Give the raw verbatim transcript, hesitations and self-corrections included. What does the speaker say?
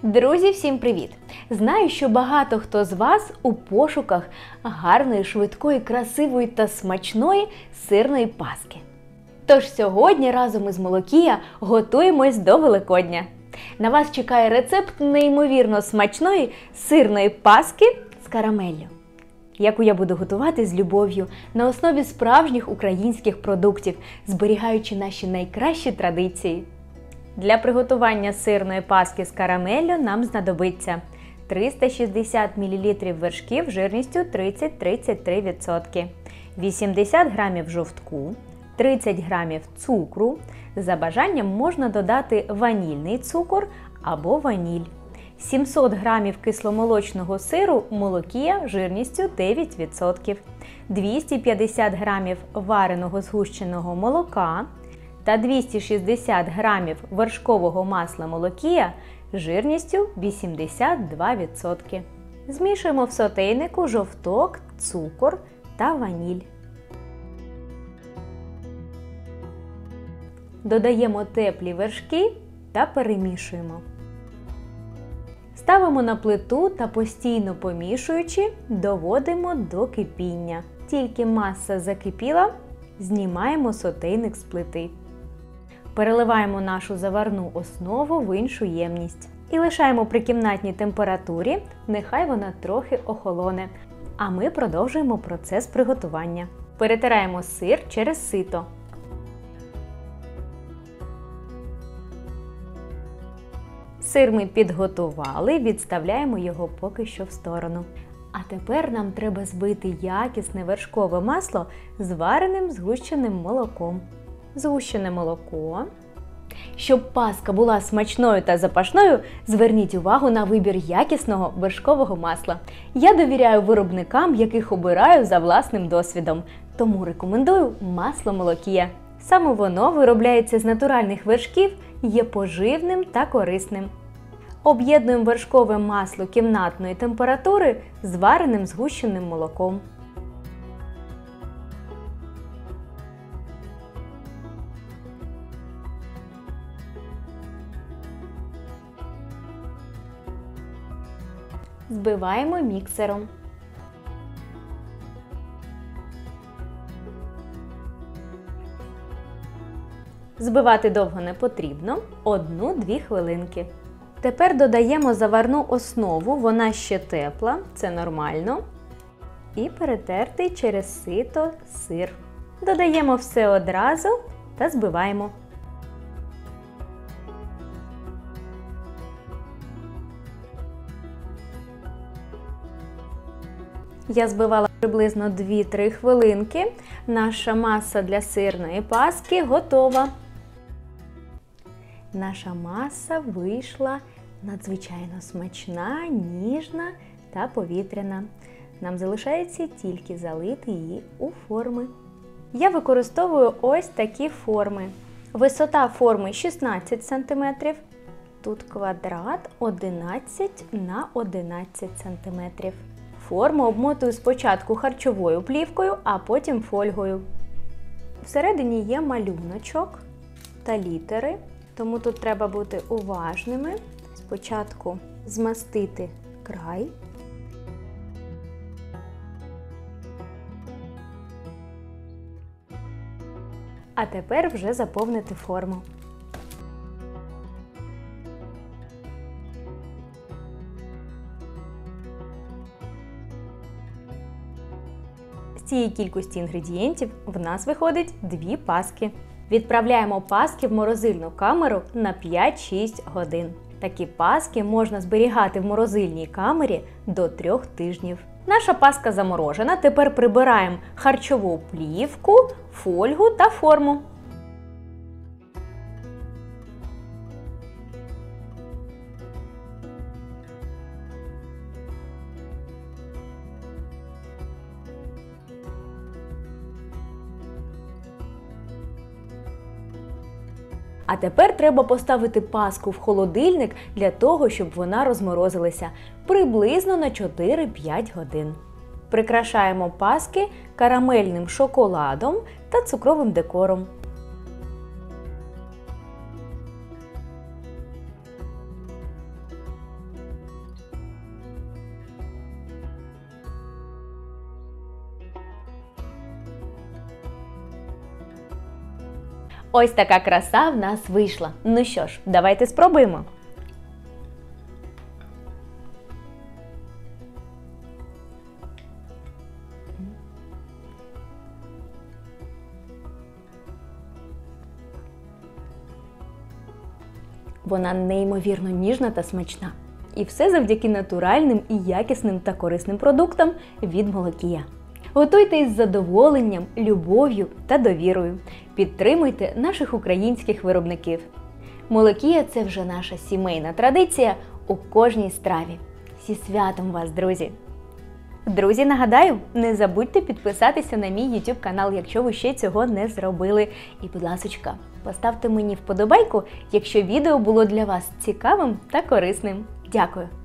Друзі, всім привіт! Знаю, що багато хто з вас у пошуках гарної, швидкої, красивої та смачної сирної паски. Тож сьогодні разом із Молокія готуємось до Великодня. На вас чекає рецепт неймовірно смачної сирної паски з карамеллю, яку я буду готувати з любов'ю на основі справжніх українських продуктів, зберігаючи наші найкращі традиції. Для приготування сирної паски з карамеллю нам знадобиться триста шістдесят мілілітрів вершків жирністю тридцять - тридцять три відсотки, вісімдесят грамів жовтку, тридцять грамів цукру, за бажанням можна додати ванільний цукор або ваніль, сімсот грамів кисломолочного сиру Молокія жирністю дев'ять відсотків, двісті п'ятдесят грамів вареного згущеного молока та двісті шістдесят грамів вершкового масла Молокія жирністю вісімдесят два відсотки. Змішуємо в сотейнику жовток, цукор та ваніль. Додаємо теплі вершки та перемішуємо. Ставимо на плиту та постійно помішуючи, доводимо до кипіння. Тільки маса закипіла, знімаємо сотейник з плити. Переливаємо нашу заварну основу в іншу ємність. І лишаємо при кімнатній температурі, нехай вона трохи охолоне. А ми продовжуємо процес приготування. Перетираємо сир через сито. Сир ми підготували, відставляємо його поки що в сторону. А тепер нам треба збити якісне вершкове масло з вареним згущеним молоком. Згущене молоко. Щоб паска була смачною та запашною, зверніть увагу на вибір якісного вершкового масла. Я довіряю виробникам, яких обираю за власним досвідом, тому рекомендую масло Молокія. Саме воно виробляється з натуральних вершків, є поживним та корисним. Об'єднуємо вершкове масло кімнатної температури з вареним згущеним молоком. Збиваємо міксером. Збивати довго не потрібно, одну-дві хвилинки. Тепер додаємо заварну основу, вона ще тепла, це нормально. І перетертий через сито сир. Додаємо все одразу та збиваємо. Я збивала приблизно дві-три хвилинки. Наша маса для сирної паски готова. Наша маса вийшла надзвичайно смачна, ніжна та повітряна. Нам залишається тільки залити її у форми. Я використовую ось такі форми. Висота форми шістнадцять сантиметрів. Тут квадрат одинадцять на одинадцять сантиметрів. Форму обмотую спочатку харчовою плівкою, а потім фольгою. Всередині є малюночок та літери, тому тут треба бути уважними. Спочатку змастити край. А тепер вже заповнити форму. З цієї кількості інгредієнтів в нас виходить дві паски. Відправляємо паски в морозильну камеру на п'ять-шість годин. Такі паски можна зберігати в морозильній камері до трьох тижнів. Наша паска заморожена, тепер прибираємо харчову плівку, фольгу та форму. А тепер треба поставити паску в холодильник для того, щоб вона розморозилася приблизно на чотири-п'ять годин. Прикрашаємо паски карамельним шоколадом та цукровим декором. Ось така краса в нас вийшла. Ну що ж, давайте спробуємо. Вона неймовірно ніжна та смачна. І все завдяки натуральним і якісним та корисним продуктам від Молокія. Готуйте із задоволенням, любов'ю та довірою. Підтримуйте наших українських виробників. Молокія – це вже наша сімейна традиція у кожній страві. Зі святом вас, друзі! Друзі, нагадаю, не забудьте підписатися на мій YouTube канал, якщо ви ще цього не зробили. І, будь ласочка, поставте мені вподобайку, якщо відео було для вас цікавим та корисним. Дякую!